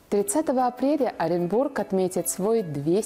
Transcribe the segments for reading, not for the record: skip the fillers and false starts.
30 апреля Оренбург отметит свой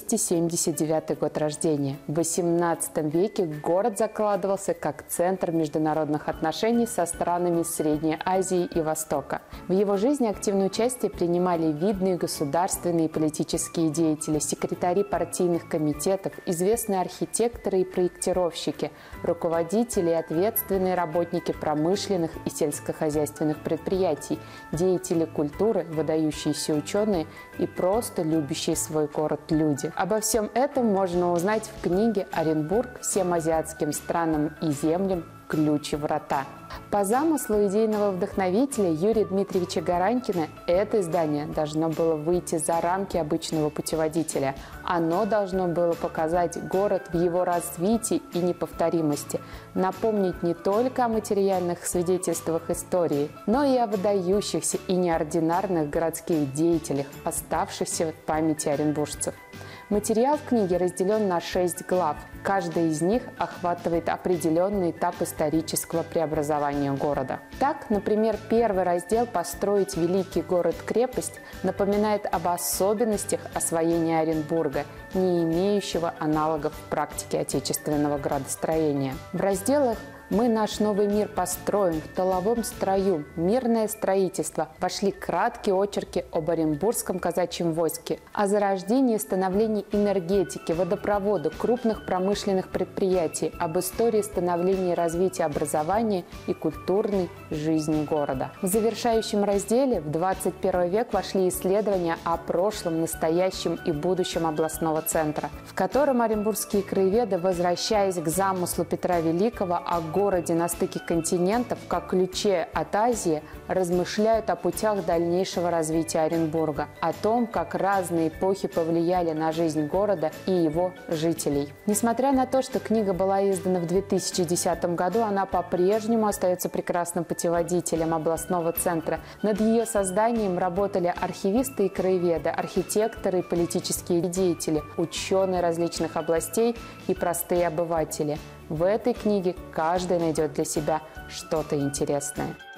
279 год рождения. В XVIII веке город закладывался как центр международных отношений со странами Средней Азии и Востока. В его жизни активное участие принимали видные государственные и политические деятели, секретари партийных комитетов, известные архитекторы и проектировщики, руководители и ответственные работники промышленных и сельскохозяйственных предприятий, деятели культуры, выдающиеся ученые и просто любящие свой город люди. Обо всем этом можно узнать в книге «Оренбург. Всем азиатским странам и землям. Ключ и врата». По замыслу идейного вдохновителя Юрия Дмитриевича Гаранькина это издание должно было выйти за рамки обычного путеводителя. Оно должно было показать город в его развитии и неповторимости, напомнить не только о материальных свидетельствах истории, но и о выдающихся и неординарных городских деятелях, оставшихся в памяти оренбуржцев. Материал в книге разделен на 6 глав. Каждая из них охватывает определенный этап исторического преобразования города. Так, например, первый раздел «Построить великий город-крепость» напоминает об особенностях освоения Оренбурга, не имеющего аналогов в практике отечественного градостроения. В разделах «Мы наш новый мир построим», «В тыловом строю», «Мирное строительство» вошли краткие очерки об Оренбургском казачьем войске, о зарождении и становлении энергетики, водопровода, крупных промышленных предприятий, об истории становления и развития образования и культурной жизни города. В завершающем разделе в 21 век вошли исследования о прошлом, настоящем и будущем областного центра, в котором оренбургские краеведы, возвращаясь к замыслу Петра Великого о городе на стыке континентов, как ключе от Азии, размышляют о путях дальнейшего развития Оренбурга, о том, как разные эпохи повлияли на жизнь города и его жителей. Несмотря на то, что книга была издана в 2010 году, она по-прежнему остается прекрасным путеводителем областного центра. Над ее созданием работали архивисты и краеведы, архитекторы и политические деятели, ученые различных областей и простые обыватели. В этой книге каждый найдет для себя что-то интересное.